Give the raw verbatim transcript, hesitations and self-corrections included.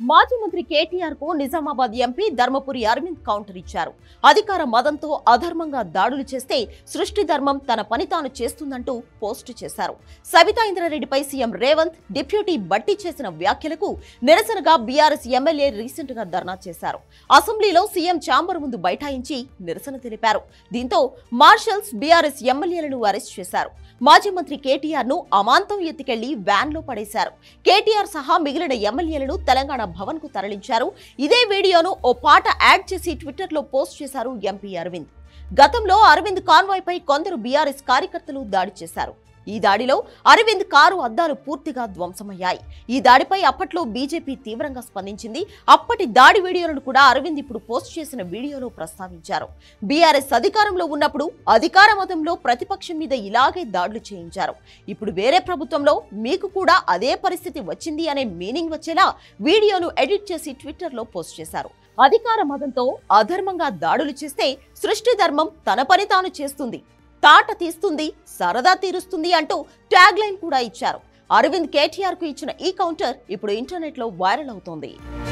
మాజీ మంత్రి కేటీఆర్ కు నిజామాబాద్ ఎంపీ ధర్మపురి అరవింద్ కౌంటర్ ఇచ్చారు. అధికార మదంతో అధర్మంగా దాడులు చేస్తే సృష్టి ధర్మం తన పని తాను చేస్తుందంటూ పోస్టు చేశారు. సబితా ఇంద్రారెడ్డిపై సీఎం రేవంత్, డిప్యూటీ బట్టి చేసిన వ్యాఖ్యలకు నిరసనగా బీఆర్ఎస్ ఎమ్మెల్యే రీసెంట్ గా ధర్నా చేశారు. అసెంబ్లీలో సీఎం ఛాంబర్ ముందు బైఠాయించి నిరసన తెలిపారు. దీంతో మార్షల్స్ బీఆర్ఎస్ ఎమ్మెల్యేలను అరెస్ట్ చేశారు. మాజీ మంత్రి కేటీఆర్ ను అమాంతం ఎత్తికెళ్లి వ్యాన్ లో పడేశారు. కేటీఆర్ సహా మిగిలిన ఎమ్మెల్యేలను తెలంగాణ భవన్ కు తరలించారు. ఇదే వీడియోను ఓ పాట యాడ్ చేసి ట్విట్టర్ లో పోస్ట్ చేశారు ఎంపీ అరవింద్. గతంలో అరవింద్ కాన్వాయ్ పై కొందరు బీఆర్ఎస్ కార్యకర్తలు దాడి చేశారు. ఈ దాడిలో అరవింద్ కారు అద్దాలు పూర్తిగా ధ్వంసమయ్యాయి. ఈ దాడిపై అప్పట్లో బీజేపీ తీవ్రంగా స్పందించింది. అప్పటి దాడి వీడియోలను కూడా అరవింద్ ఇప్పుడు పోస్ట్ చేసిన వీడియోలో ప్రస్తావించారు. బీఆర్ఎస్ అధికారంలో ఉన్నప్పుడు అధికార మతంలో ప్రతిపక్షం మీద ఇలాగే దాడులు చేయించారు. ఇప్పుడు వేరే ప్రభుత్వంలో మీకు కూడా అదే పరిస్థితి వచ్చింది అనే మీనింగ్ వచ్చేలా వీడియోను ఎడిట్ చేసి ట్విట్టర్ లో పోస్ట్ చేశారు. అధికార మతంతో అధర్మంగా దాడులు చేస్తే సృష్టి ధర్మం తన పని తాను చేస్తుంది, తాట తీస్తుంది, సరదా తీరుస్తుంది అంటూ ట్యాగ్ లైన్ కూడా ఇచ్చారు. అరవింద్ కేటీఆర్ కు ఇచ్చిన ఈ కౌంటర్ ఇప్పుడు ఇంటర్నెట్ లో వైరల్ అవుతోంది.